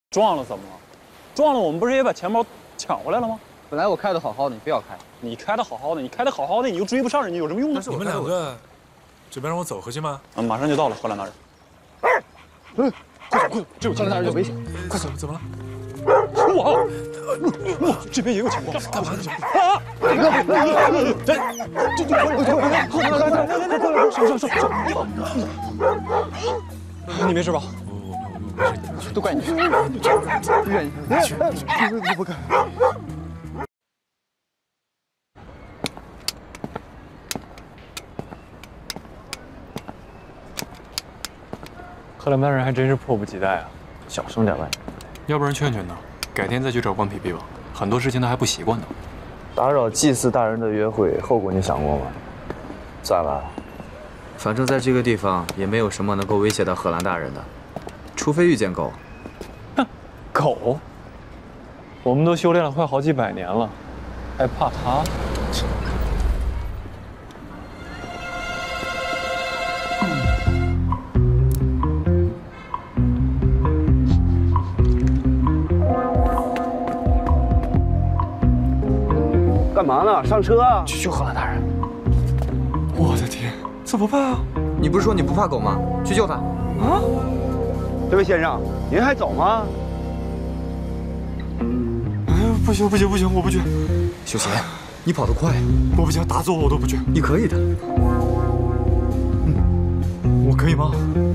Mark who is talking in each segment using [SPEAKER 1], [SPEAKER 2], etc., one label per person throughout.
[SPEAKER 1] 撞了怎么了？撞了我们不是也把钱包抢回来了吗？
[SPEAKER 2] 本来我开的好好的，你非要开。
[SPEAKER 1] 你开的好好的，你开的好好的，你又追不上人家，有什么用呢？
[SPEAKER 3] 你们两个准备让我走回去吗？
[SPEAKER 1] 马上就到了，荷兰大人。快走快走，这有荷兰大人有危险！
[SPEAKER 3] 快走，怎么了？
[SPEAKER 1] 哇，这边也有钱包，
[SPEAKER 3] 干嘛呢？
[SPEAKER 1] 啊！你没事吧？都怪你，
[SPEAKER 2] 愿意，我不敢。
[SPEAKER 4] 荷兰大人还真是迫不及待啊！小声点吧，
[SPEAKER 5] 要不然劝劝他，改天再去找关皮皮吧。很多事情他还不习惯呢。
[SPEAKER 4] 打扰祭祀大人的约会，后果你想过吗？算了，
[SPEAKER 2] 反正在这个地方也没有什么能够威胁到荷兰大人的，除非遇见狗。
[SPEAKER 4] 狗？我们都修炼了快好几百年了，还怕他？
[SPEAKER 6] 干嘛呢？上车啊！
[SPEAKER 4] 去救荷兰大人！
[SPEAKER 3] 我的天，怎么办啊？
[SPEAKER 2] 你不是说你不怕狗吗？去救它！
[SPEAKER 6] 啊！这位先生，您还走吗？
[SPEAKER 3] 哎，不行，我不去。
[SPEAKER 2] 修贤，你跑得快，
[SPEAKER 3] 我不行，打死我都不去。
[SPEAKER 2] 你可以的。
[SPEAKER 3] 我可以吗？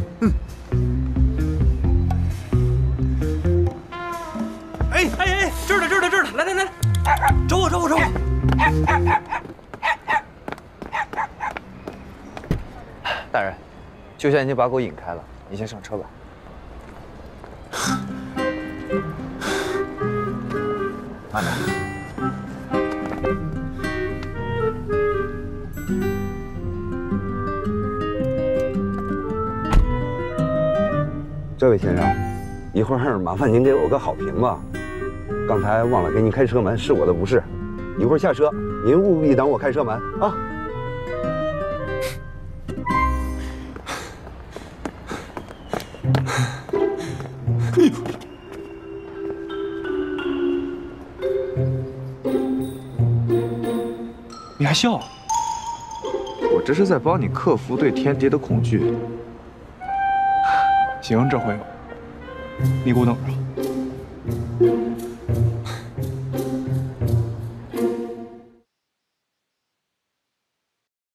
[SPEAKER 7] 哎，这儿呢，来，找我。
[SPEAKER 4] 大人，救贤已经把狗引开了，你先上车吧。慢点。
[SPEAKER 6] 这位先生，一会儿麻烦您给我个好评吧。刚才忘了给您开车门，是我的不是。一会儿下车，您务必等我开车门啊。
[SPEAKER 4] 你还笑？我这是在帮你克服对天敌的恐惧。行，这回有，你给我等着。